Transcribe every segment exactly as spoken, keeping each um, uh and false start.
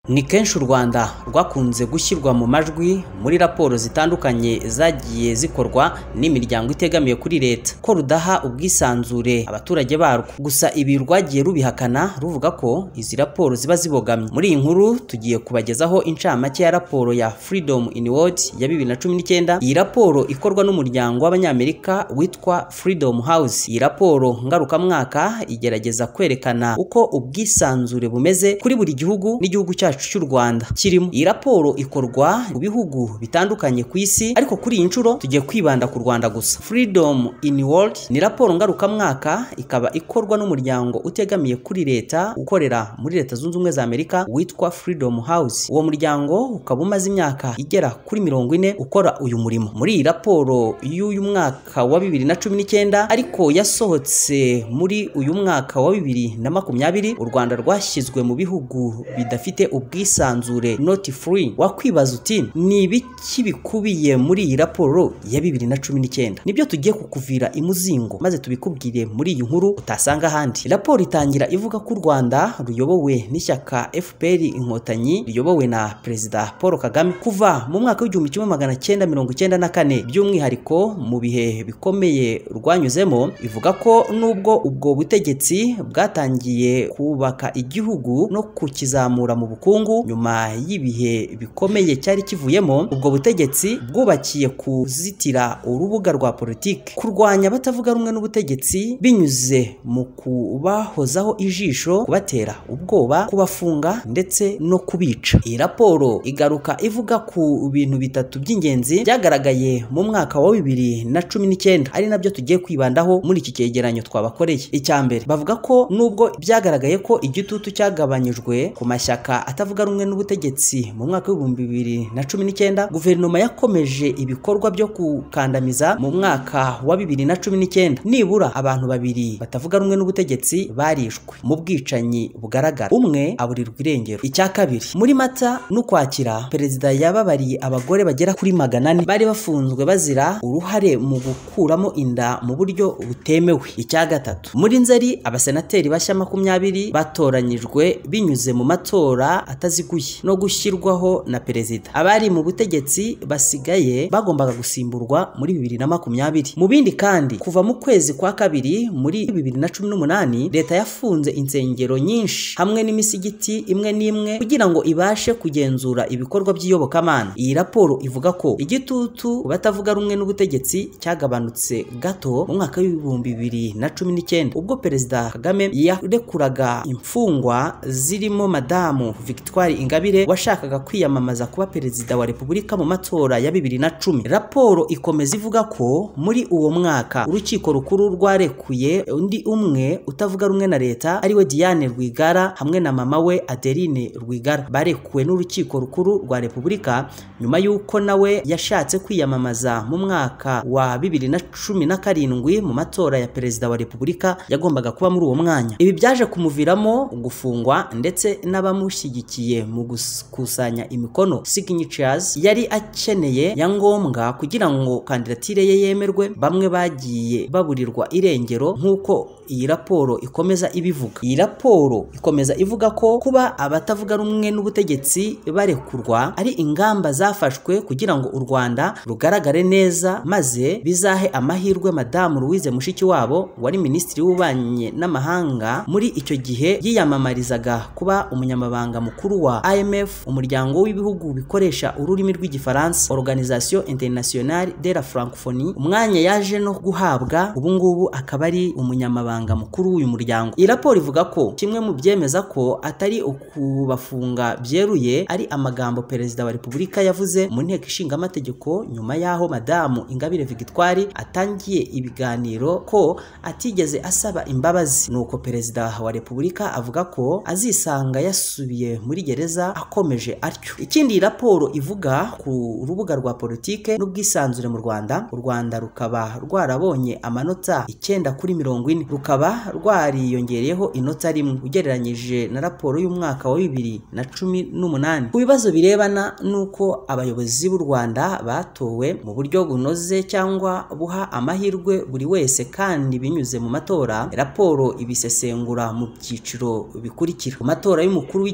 Ni kenshi u Rwanda rwakunze gushyirwa mu majwi muri raporo zitandukanye zagiye zikorwa n'imiryango itegamiye kuri leta ko rudaha ubwisanzure abaturage barwo. Gusa ibi rwagiye rubihakana ruvuga ko izi raporo ziba zibogamye. Muri iyi nkuru tugiye kubagezaho incamake ya raporo ya Freedom in World ya bibiri na cumi n'icyenda. Iyi raporo ikorwa n'umuryango w'abanyamerika witwa Freedom House. Iyi raporo ngarukamwaka igerageza kwerekana uko ubwisanzure bumeze kuri buri gihugu n'igihugu cyacu cy'u Rwanda kirimo. Iyi raporo ikorwa mu bihugu bitandukanye ku isi, ariko kuri iyi nshuro tugiye kwibanda ku Rwanda gusa. Freedom in World ni raporo ngarukamwaka, ikaba ikorwa n'umuryango utegamiye kuri leta ukorera muri Leta Zunze Ubumwe za Amerika witwa Freedom House. Uwo muryango ukaba umaze imyaka igera kuri mirongo ine ukora uyu murimo. Muri iyi raporo y'uyu mwaka wa bibiri na cumi n'icyenda ariko yasohotse muri uyu mwaka wa bibiri na makumyabiri, u Rwanda rwashyizwe mu bihugu bidafite ubwisanzure, not free. Wakwibaza uti ni ibiki bikubiye muri iyi raporo ya bibiri na cumi n'icyenda? Nibyo tugiye kukuvira imuzingo maze tubikubwire muri iyi nkuru utasanga ahandi. Raporo itangira ivuga ko u Rwanda ruyobowe n'ishyaka F P R Inkotanyi riyobowe na Perezida Paul Kagame kuva mu mwaka w'igihumbi kimwe magana cyenda mirongo icyenda na kane, by'umwihariko mu bihe bikomeye rwanyuzemo. Ivuga ko nubwo ubwo butegetsi bwatangiye kubaka igihugu no kukizamura mu bukungu nyuma y'ibihe bikomeye cyari kivuyemo, ubwo butegetsi bwubakiye kuzitira urubuga rwa politiki, kurwanya batavuga rumwe n'ubutegetsi binyuze mu kubahozaho ijisho, kubatera ubwoba, kubafunga ndetse no kubica. Iyi raporo igaruka ivuga ku bintu bitatu by'ingenzi byagaragaye mu mwaka wa bibiri na cumi n'icyenda, ari nabyo tugiye kwibandaho muri iki cyegeranyo twabakoreye. Icya mbere, bavuga ko nubwo byagaragaye ko igitutu cyagabanyijwe ku mashyaka atavuga rumwe n'ubutegetsi mu mwaka w'ibihumbi bibiri na cumi n'icyenda, guverinoma yakomeje ibikorwa byo gukandamiza. Mu mwaka wa bibiri na cumi n'icyenda nibura abantu babiri batavuga rumwe n'ubutegetsi barishwe mu bwicanyi bugaragara, umwe aburirwa irengero. Icya kabiri, muri Mata n'Ukwakira perezida yababariye abagore bagera kuri magana ane bari bafunzwe bazira uruhare mu gukuramo inda mu buryo butemewe. Icya gatatu, muri Nzeri abasenateri bashya makumyabiri batoranyijwe binyuze mu matora ataziguye no gushyirwaho na perezida. Abari mu butegetsi basigaye bagombaga gusimburwa muri bibiri na makumyabiri. Mu bindi kandi, kuva mu kwezi kwa kabiri muri bibiri na cumi n'umunani leta yafunze insengero nyinshi hamwe n'imisigiti imwe n'imwe kugira ngo ibashe kugenzura ibikorwa by'iyobokamana. Iyi raporo ivuga ko igitutu batavuga rumwe n'ubutegetsi cyagabanutse gato mu mwaka w'ibihumbi bibiri na cumi n'icyenda, ubwo Perezida Kagame yarekuraga imfungwa zirimo Madamu Victoire Ingabire washakaga kwiyamamaza kuba perezida wa Repubulika mu matora ya bibiri na cumi. Raporo ikomeza ivuga ko muri uwo mwaka urukiko rukuru rwarekuye undi umwe utavuga rumwe na leta, ariwe Diane Rwigara hamwe na mama we Adeline Rwigara. Barekuwe n'urukiko rukuru rwa Repubulika nyuma y'uko nawe yashatse kwiyamamaza mu mwaka wa bibiri na cumi na karindwi mu matora ya perezida wa Repubulika yagombaga kuba muri uwo mwanya. Ibi byaje kumuviramo gufungwa ndetse n'abamushyigikiye mu gukusanya imikono signatures yari akeneye ya ngombwa kugira ngo kandidatire ye yemerwe. Bamwe bagiye baburirwa irengero nk'uko iyi raporo ikomeza ibivuga. Iyi raporo ikomeza ivuga ko kuba abatavuga rumwe n'ubutegetsi barekurwa ari ingamba zafashwe kugira ngo u Rwanda rugaragare neza, maze bizahe amahirwe Madamu Louise Mushikiwabo wari minisitiri w'ububanyi n'amahanga muri icyo gihe yiyamamarizaga kuba umunyamabanga mukuru wa I M F, umuryango w'ibihugu bikoresha ururimi rw'igifaransa, Organisation Internationale de la Francophonie. Umwanya yaje no guhabwa ubu ngubu akaba ari umunyamabanga mukuru w'uyu muryango. Iyi raporo ivuga ko kimwe mu byemeza ko atari ukubafunga byeruye ari amagambo Perezida wa Repubulika yavuze mu nteko ishinga amategeko nyuma y'aho Madamu Ingabire Victoire atangiye ibiganiro ko atigeze asaba imbabazi. Nuko Perezida wa Repubulika avuga ko azisanga yasubiye muri gereza akomeje atyo. Ikindi iyi raporo ivuga ku rubuga rwa politike n'ubwisanzure mu Rwanda, u Rwanda rukaba rwarabonye amanota icyenda kuri mirongo ine, rukaba rwariyongereyeho inota rimwe ugereranyije na raporo y'umwaka wa bibiri na cumi n'umunani. Ku bibazo birebana n'uko abayobozi b'u Rwanda batowe mu buryo bunoze cyangwa buha amahirwe buri wese kandi binyuze mu matora, raporo ibisesengura mu byiciro bikurikira. Mu matora y'umukuru w'igihugu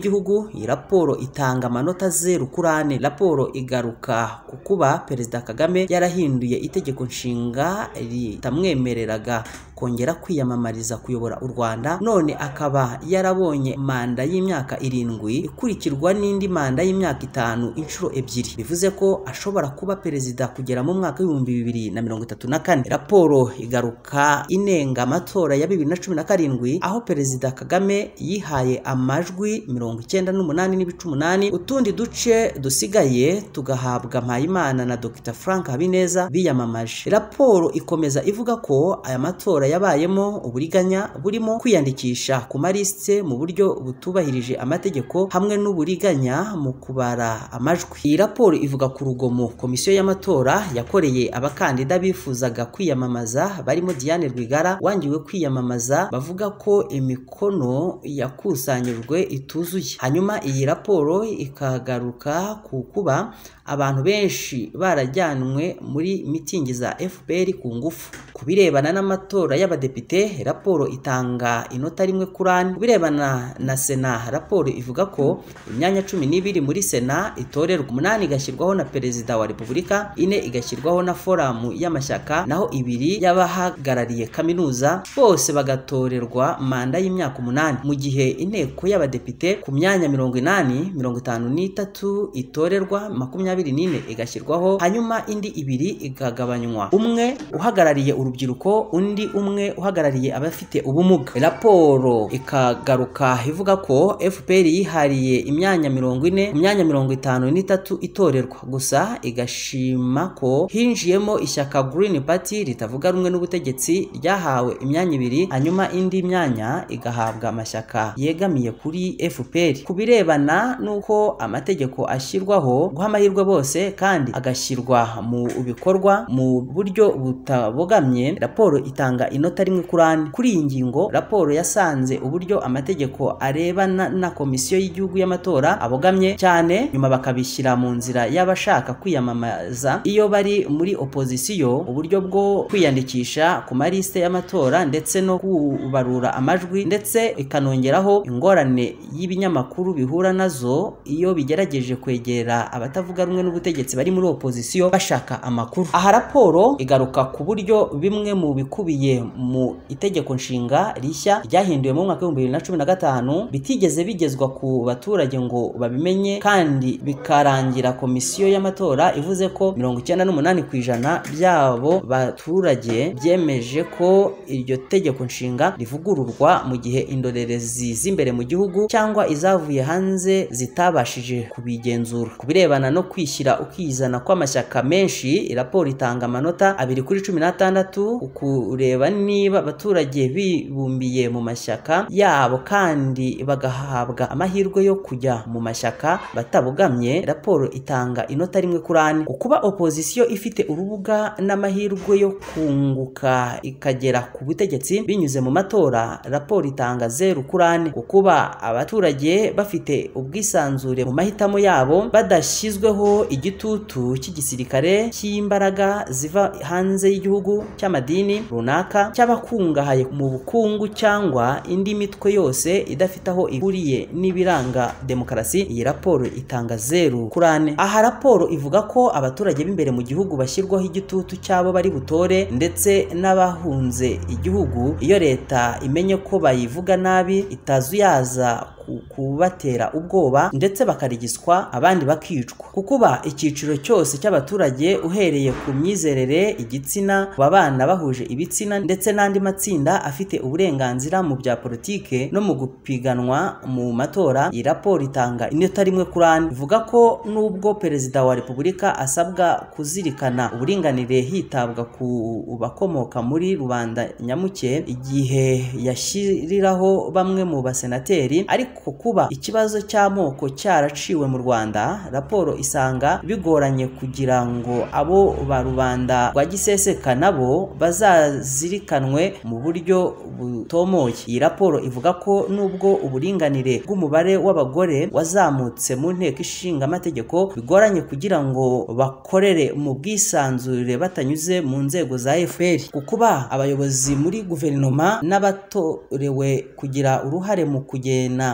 gatatu iyi raporo itanga amanota zero kuri ane. Raporo igaruka ku kuba Perezida Kagame yarahinduye itegeko nshinga ritamwemereraga kongera kwiyamamariza kuyobora u Rwanda, none akaba yarabonye manda y'imyaka irindwi ikurikirwa n'indi manda y'imyaka itanu inshuro ebyiri, bivuze ko ashobora kuba perezida kugera mu mwaka w'ibihumbi bibiri na mirongo itatu na kane. Raporo igaruka inenga amatora ya bibiri na cumi na karindwi aho Perezida Kagame yihaye amajwi mirongo icyenda n'umunani n'ibice umunani, utundi duce dusigaye tugahabwa Mpayimana na Dr Frank Habineza biyamamaje. Raporo ikomeza ivuga ko aya matora yabayemo uburiganya burimo kwiyandikisha ku marisite mu buryo butubahirije amategeko hamwe n'uburiganya mu kubara amajwi. Iyi raporo ivuga ku rugomo komisiyo y'amatora yakoreye abakandida bifuzaga kwiyamamaza barimo Diane Rwigara wangiwe kwiyamamaza, bavuga ko imikono yakusanyijwe ituzuye. Hanyuma iyi raporo ikagaruka ku kuba abantu benshi barajyanwe muri mitingi za F P R ku ngufu. Kubirebana n'amatora y'abadepite, raporo itanga inota rimwe kuri ane. Kubirebana na Sena, raporo ivuga ko imyanya cumi n'ibiri muri Sena itorerwa, umunani igashyirwaho na Perezida wa Repubulika, ine igashyirwaho na foramu y'amashyaka, naho ibiri y'abahagarariye kaminuza, bose bagatorerwa manda y'imyaka umunani, mu gihe inteko y'abadepite ku myanya mirongo inani mirongo itanu n'itatu itorerwa, makumyabiri n'ine igashyirwaho, hanyuma indi ibiri ikagabanywa, umwe uhagarariye urubyiruko, undi umwe uhagarariye abafite ubumuga. Raporo ikagaruka ivuga ko F P R yihariye imyanya mirongo ine, imyanya mirongo itanu n'itatu itorerwa, gusa igashima ko hinjiyemo ishyaka Green Party ritavuga rumwe n'ubutegetsi ryahawe imyanya ibiri, hanyuma indi myanya igahabwa amashyaka yegamiye kuri F P R. Kubirebana nuko amategeko ashyirwaho guha amahirwe bose kandi agashyirwa mu bikorwa mu buryo butabogamye, raporo itanga inota rimwe kuri ane. Kuri iyi ngingo, raporo yasanze uburyo amategeko arebana na komisiyo y'igihugu y'amatora abogamye cyane, nyuma bakabishyira mu nzira y'abashaka kwiyamamaza iyo bari muri opozisiyo, uburyo bwo kwiyandikisha ku marisite y'amatora ndetse no kubarura amajwi, ndetse ikanongeraho ingorane y'ibinyamakuru bihura nazo iyo bigerageje kwegera abatavuga rumwe n'ubutegetsi bari muri opozisiyo bashaka amakuru. Aha raporo igaruka ku buryo bimwe mu bikubiye mu itegeko nshinga rishya ryahinduwe mu mwaka w'ibihumbi bibiri na cumi na gatanu bitigeze bigezwa ku baturage ngo babimenye, kandi bikarangira komisiyo y'amatora ivuze ko mirongo icyenda n'umunani ku ijana byabo baturage byemeje ko iryo tegeko nshinga rivugururwa, mu gihe indorerezi z'imbere mu gihugu cyangwa izavuye hanze zitabashije kubigenzura. Kubirebana no kwishyira ukizana kw'amashyaka menshi, raporo itanga amanota abiri kuri cumi n'atandatu, kureba niba abaturage bibumbiye mu mashyaka yabo kandi bagahabwa amahirwe yo kujya mu mashyaka batabogamye. Raporo itanga inota rimwe kuri ane. Kuba opozisiyo ifite urubuga n'amahirwe yo kunguka ikagera ku butegetsi binyuze mu matora, raporo itanga zero kuri ane. Kuba abaturage bafite ubwisanzure mu mahitamo yabo badashyizweho igitutu cy'igisirikare, cy'imbaraga ziva hanze y'igihugu, cy'amadini runaka, cy'abakungahaye mu bukungu cyangwa indi mitwe yose idafite aho ihuriye n'ibiranga demokarasi, iyi raporo itanga zero kuri ane. Aha raporo ivuga ko abaturage b'imbere mu gihugu bashyirwaho igitutu cyabo bari butore, ndetse n'abahunze igihugu iyo leta imenye ko bayivuga nabi itazuyaza kubatera ubwoba ndetse bakarigiswa, abandi bakicwa. Kukuba icyiciro cyose cy'abaturage uhereye ku myizerere, igitsina, abana bahuje ibitsina ndetse n'andi matsinda afite uburenganzira mu bya politike no mu gupiganwa mu matora, iyi raporo itanga inota rimwe kuri ane. Ivuga ko nubwo Perezida wa Repubulika asabwa kuzirikana uburinganire hitabwa ku bakomoka muri rubanda nyamuke igihe yashyiriraho bamwe mu basenateri, ariko kuba ikibazo cy'amoko cyaraciwe mu Rwanda, raporo isanga bigoranye kugira ngo abo ba rubanda rwa giseseka nabo bazazirikanwe mu buryo butomoye. Iyi raporo ivuga ko nubwo uburinganire bw'umubare w'abagore wazamutse mu nteko ishinga amategeko, bigoranye kugira ngo bakorere mu bwisanzure batanyuze mu nzego za F P R. Kuba abayobozi muri guverinoma n'abatorewe kugira uruhare mu kugena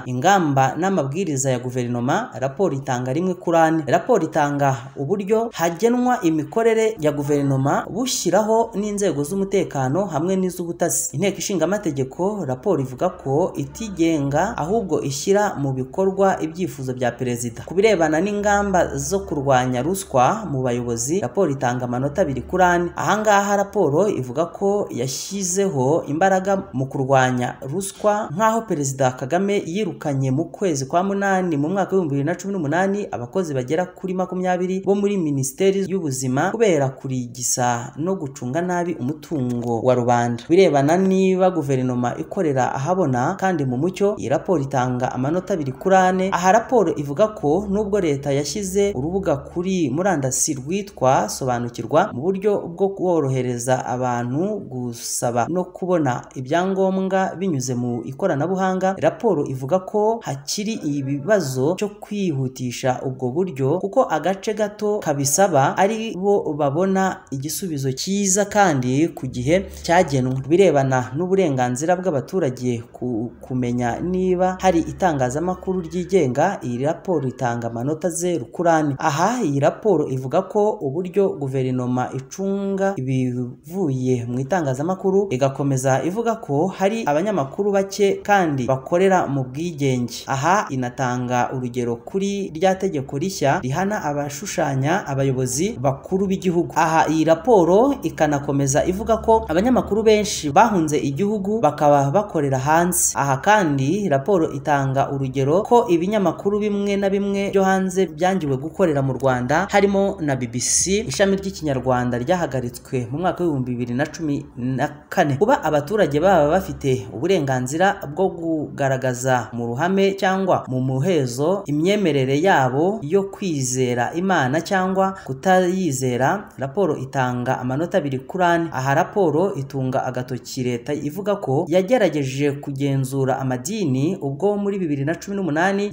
ingamba n'amabwiriza ya guverinoma. Raporo itanga rimwe kuri ane. Raporo itanga uburyo hagenwa imikorere ya guverinoma bushyiraho n'inzego z'umutekano hamwe n'iz'ubutasi. Inteko ishinga amategeko, raporo ivuga ko itigenga ahubwo ishyira mu bikorwa ibyifuzo bya perezida. Ku birebana n'ingamba zo kurwanya ruswa mu bayobozi, raporo itanga amanota abiri kuri ane. Ahangaha raporo ivuga ko yashyizeho imbaraga mu kurwanya ruswa, nk'aho perezida Kagame yirukanye mu kwezi kwa munani mu mwaka w'ibihumbi bibiri na cumi n'umunani abakozi bagera kuri makumyabiri bo muri minisiteri y'ubuzima kubera kurigisa no gucunga nabi umutungo wa rubanda. Birebana niba guverinoma ikorera ahabona kandi mu mucyo, iyi raporo itanga amanota abiri kuri ane. Aha raporo ivuga ko nubwo leta yashyize urubuga kuri murandasi rwitwa sobanukirwa mu buryo bwo korohereza abantu gusaba no kubona ibyangombwa binyuze mu ikoranabuhanga, raporo ivuga ko hakiri ibibazo cyo kwihutisha ubwo buryo kuko agace gato kabisaba ari bo babona igisubizo cyiza kandi ku gihe cyagenwe. Birebana n'uburenganzira bw'abaturage ku kumenya niba hari itangazamakuru ryigenga, iyi raporo itanga amanota zeru kuri ane. Aha iyi raporo ivuga ko uburyo guverinoma icunga ibivuye mu itangazamakuru, igakomeza ivuga ko hari abanyamakuru bake kandi bakorera mu bwigenge. Aha inatanga urugero kuri rya tegeko rishya rihana abashushanya abayobozi bakuru b'igihugu. Aha iyi raporo ikanakomeza ivuga ko abanyamakuru benshi bahunze igihugu bakaba bakorera hanze. Aha kandi raporo itanga urugero ko ibinyamakuru bimwe na bimwe byo hanze byangiwe gukorera mu Rwanda, harimo na B B C ishami ry'ikinyarwanda ryahagaritswe mu mwaka w'ibihumbi bibiri na cumi na kane. Kuba abaturage baba bafite uburenganzira bwo kugaragaza mu ruhame cyangwa mu muhezo imyemerere yabo yo kwizera Imana cyangwa kutayizera, raporo itanga amanota abiri kuri ane. Aha raporo itunga agatoki leta ivuga ko yagerageje kugenzura amadini ubwo muri bibiri na cumi n'umunani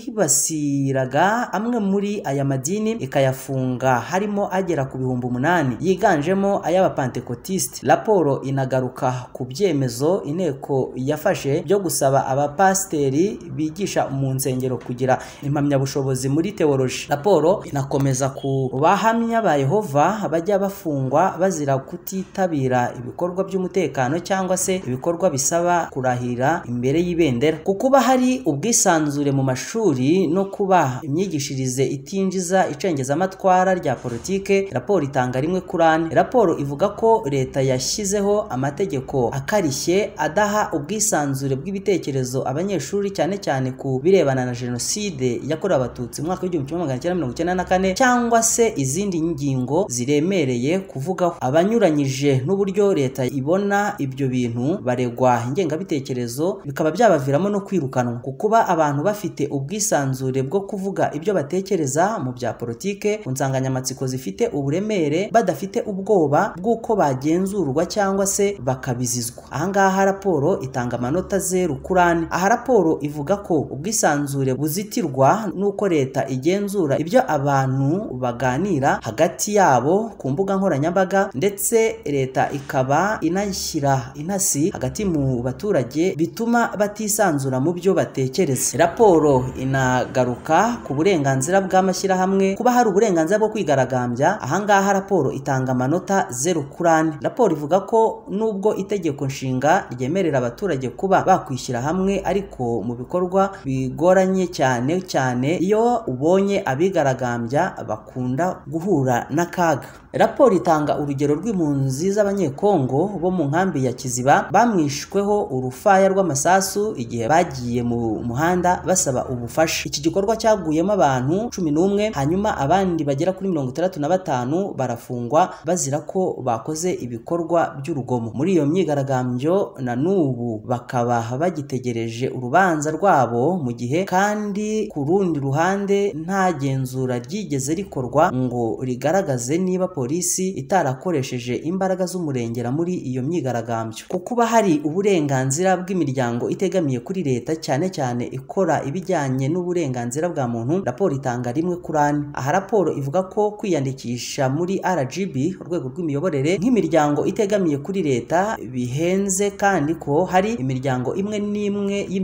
yibasiraga amwe muri aya madini ikayafunga, harimo agera ku bihumbi umunani yiganjemo ay'abapantekotiste. Raporo inagaruka ku byemezo inteko yafashe byo gusaba abapasiteri bigisha mu nsengero kugira impamyabushobozi muri teoloji. Raporo inakomeza ku bahamya ba Yehova bajya bafungwa bazira kutitabira ibikorwa by'umutekano cyangwa se ibikorwa bisaba kurahira imbere y'ibendera. Kukuba hari ubwisanzure mu mashuri no kuba imyigishirize itinjiza icengezamatwara rya politike, raporo itanga rimwe kuri ane. Raporo ivuga ko leta yashyizeho amategeko akarishye adaha ubwisanzure bw'ibitekerezo abanyeshuri, cyane cyane ku birebana na jenoside yakorewe abatutsi mu mwaka w'igihumbi kimwe magana cyenda mirongo icyenda na kane cyangwa se izindi ngingo ziremereye kuvugaho. Abanyuranyije n'uburyo leta ibona ibyo bintu baregwa ingengabitekerezo, bikaba byabaviramo no kwirukanwa. Kukuba abantu bafite ubwisanzure bwo kuvuga ibyo batekereza mu bya politike ku nsanganyamatsiko zifite uburemere, badafite ubwoba bw'uko bagenzurwa cyangwa se bakabizizwa. Ahangaha raporo itanga amanota zeru kuri ane. Aha raporo ivuga ko ubwisanzure buzitirwa n'uko leta igenzura ibyo abantu baganira hagati yabo ku mbuga nkoranyambaga, ndetse leta ikaba inashyira intasi hagati mu baturage bituma batisanzura mu byo batekereza. Raporo inagaruka ku burenganzira bw'amashyirahamwe, kuba hari uburenganzira bwo kwigaragambya. Ahangaha raporo itanga amanota zeru kuri ane. Raporo ivuga ko nubwo itegeko nshinga ryemerera abaturage kuba bakwishyira hamwe, ariko mu bikorwa bigoranye cyane cyane iyo ubonye abigaragambya bakunda guhura n'akaga. Raporo itanga urugero rw'impunzi z'abanyekongo bo mu nkambi ya Kiziba bamwishweho urufaya rw'amasasu igihe bagiye mu muhanda basaba ubufasha. Iki gikorwa cyaguyemo abantu cumi n'umwe, hanyuma abandi bagera kuri mirongo itandatu na batanu barafungwa bazira ko bakoze ibikorwa by'urugomo. Muri iyo myigaragambyo na n'ubu bakaba bagitegereje urubanza rwabo, mu gihe kandi ku rundi ruhande nta genzura ryigeze rikorwa ngo rigaragaze niba polisi itarakoresheje imbaraga z'umurengera muri iyo myigaragambyo. Kukuba hari uburenganzira bw'imiryango itegamiye kuri leta, cyane cyane ikora ibijyanye n'uburenganzira bwa muntu, raporo itanga rimwe kuri ane. Aha raporo ivuga ko kwiyandikisha muri R G B urwego rw'imiyoborere nk'imiryango itegamiye kuri leta bihenze, kandi ko hari imiryango imwe n'imwe y'imbere mu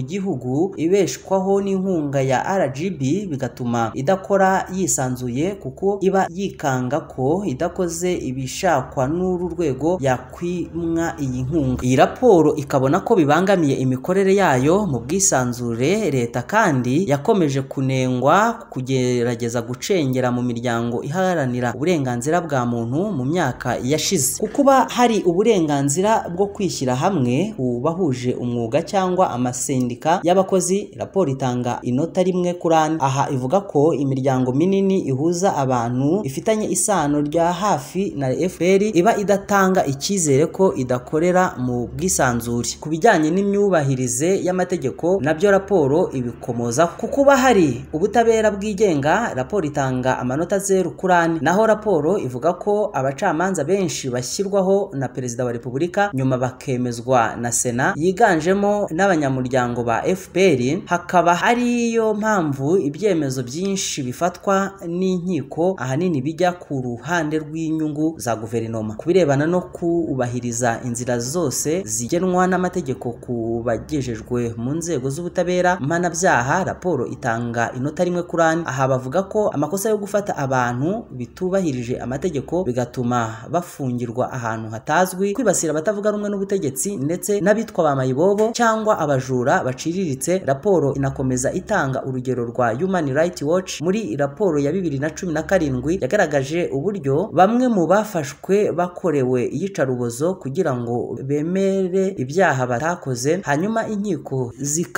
gihugu ibeshwaho n'inkunga ya R G B bigatuma idakora yisanzuye kuko iba yikanga ko idakoze ibishakwa n'uru rwego yakwimwa iyi nkunga. Iyi raporo ikabona ko bibangamiye imikorere yayo mu bwisanzure. Leta kandi yakomeje kunengwa kugerageza gucengera mu miryango iharanira uburenganzira bwa muntu mu myaka yashize. Kukuba hari uburenganzira bwo kwishyira hamwe ku bahuje umwuga cyangwa amasendika y'abakozi, raporo itanga inota rimwe kuri ane. Aha ivuga ko imiryango minini ihuza abantu ifitanye isano rya hafi na F P R iba idatanga icyizere ko idakorera mu bwisanzure. Ku bijyanye n'imyubahirize y'amategeko nabyo raporo ibikomoza. Kukuba hari ubutabera bwigenga, raporo itanga amanota zero kuri ane. Naho raporo ivuga ko abacamanza benshi bashyirwaho na Perezida wa Repubulika nyuma bakemezwa na Sena yiganjemo n'abanyamuryango ba F P R, hakaba ariyo mpamvu ibyemezo byinshi bifatwa n'inkiko ahanini bijya ku ruhande rw'inyungu za guverinoma. Kubirebana no kubahiriza inzira zose zigenwa n'amategeko ku bagejejwe mu nzego z'ubutabera mpanabyaha, raporo itanga inota rimwe kuri ane. Aha bavuga ko amakosa yo gufata abantu bitubahirije amategeko bigatuma bafungirwa ahantu hatazwi, kwibasira abatavuga rumwe n'ubutegetsi ndetse n'abitwa ba mayibobo cyangwa abajura baciriritse. Raporo inakomeza itanga urugero rwa Human Rights Watch muri raporo ya bibiri na cumi na karindwi yagaragaje uburyo bamwe mu bafashwe bakorewe iyicarubozo kugira ngo bemere ibyaha batakoze, hanyuma inkiko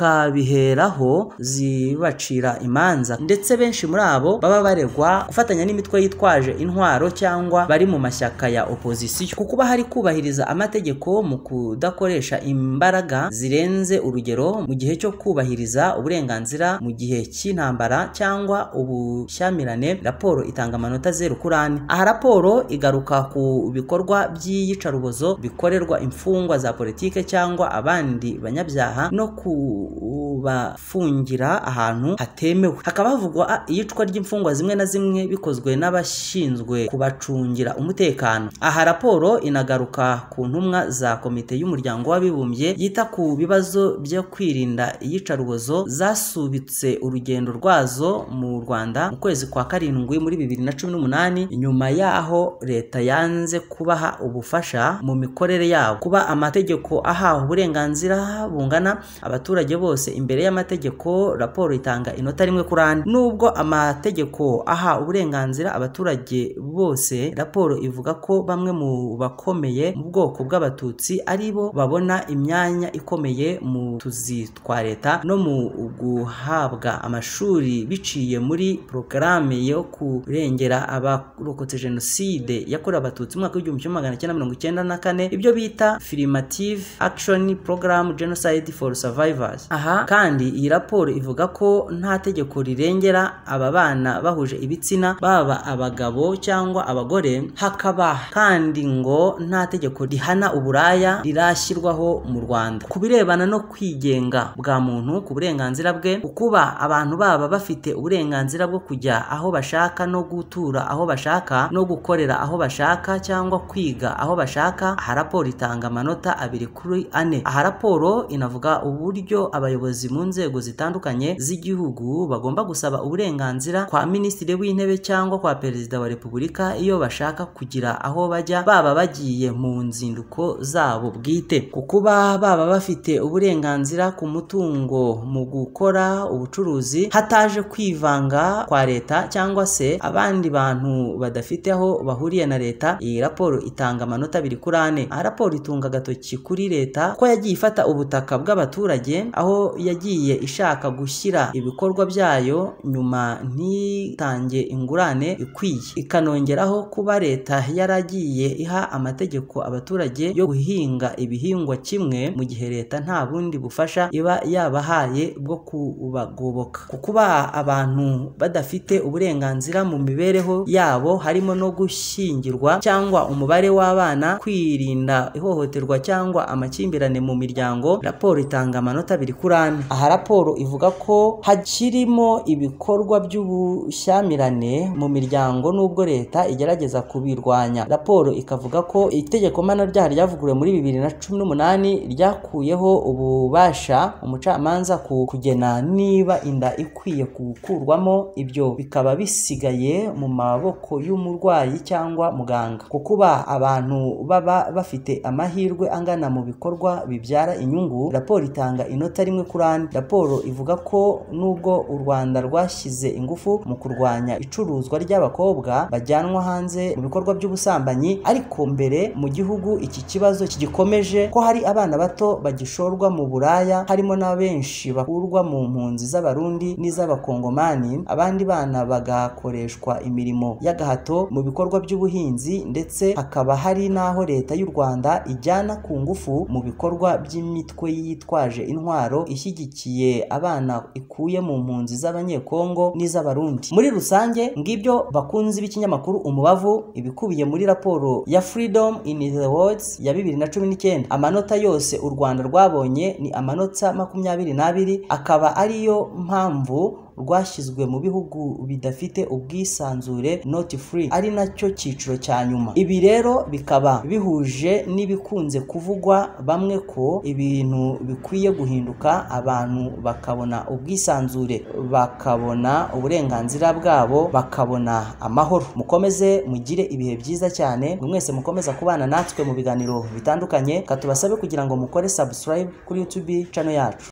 zikabiheraho zibacira imanza, ndetse benshi muri abo baba baregwa gufatanya n'imitwe yitwaje intwaro cyangwa bari mu mashyaka ya opposition. Kukuba hari kubahiriza amategeko mu kudakoresha imbaraga zirenze urugero mu gihe cyo kubahiriza uburenganzira mu gihe cy'intambara cyangwa ubushyamirane, raporo itanga amanota zero kuri ane. Aha raporo igaruka ku bikorwa by'iyicarubozo bikorerwa imfungwa za politike cyangwa abandi banyabyaha no kubafungira ahantu hatemewe. Hakaba havugwa iyicwa ry'imfungwa zimwe na zimwe bikozwe n'abashinzwe kubacungira umutekano. Aha raporo inagaruka ku ntumwa za komite y'umuryango w'abibumbye yita ku bibazo byo kwirinda iyicarubozo zasubitse urugendo rwazo mu Rwanda mu kwezi kwa karindwi muri bibiri na cumi n'umunani nyuma yaho leta yanze kubaha ubufasha mu mikorere yabo. Kuba amategeko ahawe uburenganzira bungana abaturage bose imbere y'amategeko, raporo itanga inota rimwe kuri ane. Nubwo amategeko aha uburenganzira abaturage bose, raporo ivuga ko bamwe mu bakomeye mu bwoko bw'abatutsi ari bo babona imyanya ikomeye mu tuzi twa leta no mu guhabwa amashuri biciye muri porogaramu yo kurengera abarokotse jenoside yakorewe abatutsi mu mwaka w'igihumbi kimwe magana cyenda mirongo icyenda na kane, ibyo bita Affirmative Action Program Genocide for Survivors. Aha kandi iyi raporo ivuga ko nta tegeko rirengera aba bana bahuje ibitsina baba abagabo cyangwa abagore, hakaba kandi ngo nta tegeko rihana uburaya rirashyirwaho mu Rwanda. Kubirebana no kwigenga bwa muntu ku burenganzira bwe, kuba abantu baba bafite uburenganzira bwo kujya aho bashaka no gutura aho bashaka no gukorera aho bashaka cyangwa kwiga aho bashaka, aha raporo itanga amanota abiri kuri ane. Aha raporo inavuga uburyo abayobozi mu nzego zitandukanye z'igihugu bagomba gusaba uburenganzira kwa minisitiri w'intebe cyangwa kwa perezida wa repubulika iyo bashaka kugira aho bajya, baba bagiye mu nzinduko zabo bwite. Kukuba baba bafite uburenganzira ku mutungo mu gukora ubucuruzi hataje kwivanga kwa leta cyangwa se abandi bantu badafite aho bahuriye na leta, iyi raporo itanga amanota abiri kuri ane. Aha raporo itunga agatoki kuri leta ko yagiye ifata ubutaka bw'abaturage aho yagiye ishaka gushyira ibikorwa byayo nyuma ntitange ingurane ikwiye, ikanongeraho kuba leta yaragiye iha amategeko abaturage yo guhinga ibihingwa kimwe mu gihe leta nta bundi bufasha iba yabahaye bwo kubagoboka. Kukuba abantu badafite uburenganzira mu mibereho yabo harimo no gushyingirwa cyangwa umubare w'abana, kwirinda ihohoterwa cyangwa amakimbirane mu miryango, raporo itanga amanota abiri kuri ane. Aha raporo ivuga ko hakirimo ibikorwa by'ubushyamirane mu miryango nubwo leta igerageza kubirwanya. Raporo ikavuga ko itegeko mpanabyaha ryavuguruwe muri bibiri na cumi n'umunani ryakuyeho ububasha gufasha umucamanza kugena niba inda ikwiye gukurwamo, ibyo bikaba bisigaye mu maboko y'umurwayi cyangwa muganga. Kukuba abantu baba bafite amahirwe angana mu bikorwa bibyara inyungu, raporo itanga inota rimwe kuri ane. Raporo ivuga ko nubwo u Rwanda rwashyize ingufu mu kurwanya icuruzwa ry'abakobwa bajyanwa hanze mu bikorwa by'ubusambanyi, ariko mbere mu gihugu iki kibazo kigikomeje, ko hari abana bato bagishorwa mu buraya, harimo na benshi bakurwa mu mpunzi z'abarundi n'iz'abakongomani, abandi bana bagakoreshwa imirimo y'agahato mu bikorwa by'ubuhinzi, ndetse hakaba hari n'aho leta y'u Rwanda ijyana ku ngufu mu bikorwa by'imitwe yitwaje intwaro ishyigikiye abana ikuye mu mpunzi z'abanyekongo n'iz'abarundi. Muri rusange ngibyo bakunzi b'ikinyamakuru Umubavu, ibikubiye muri raporo ya Freedom in the World ya bibiri na cumi n'icyenda. Amanota yose u Rwanda rwabonye ni amanota makumyabiri n'abiri, akaba ariyo mpamvu rwashyizwe mu bihugu bidafite ubwisanzure not free, ari nacyo cyiciro cya nyuma. Ibi rero bikaba bihuje n'ibikunze kuvugwa bamwe ko ibintu bikwiye guhinduka, abantu bakabona ubwisanzure, bakabona uburenganzira bwabo, bakabona amahoro. Mukomeze mugire ibihe byiza cyane, mwese mukomeza kubana natwe mu biganiro bitandukanye. Katubasabe kugira ngo mukore subscribe kuri YouTube channel yacu.